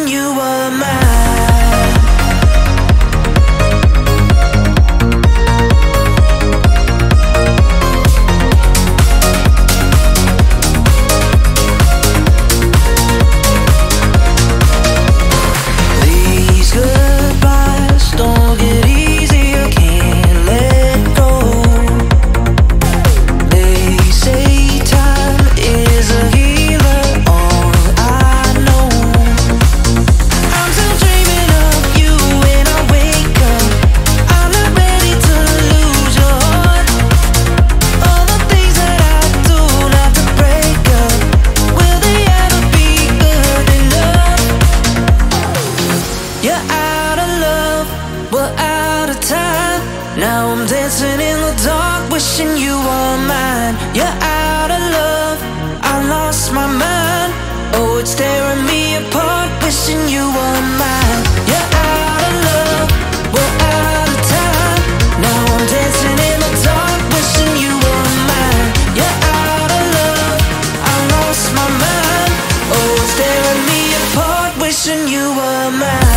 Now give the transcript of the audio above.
you were mine. These goodbyes don't get easier, can't let go. They say time is a healer, all I know. I'm still dreaming of you when I wake up. I'm not ready to lose your heart. All the things that I do not to break up, will they ever be good enough? You're out of love, we're out of time. Now I'm dancing in the dark, wishing you were mine. You're out of love, I lost my mind. Oh, it's tearing me apart, wishing you were mine. You're out of love, we're out of time. Now I'm dancing in the dark, wishing you were mine. You're out of love, I lost my mind. Oh, it's tearing me apart, wishing you were mine.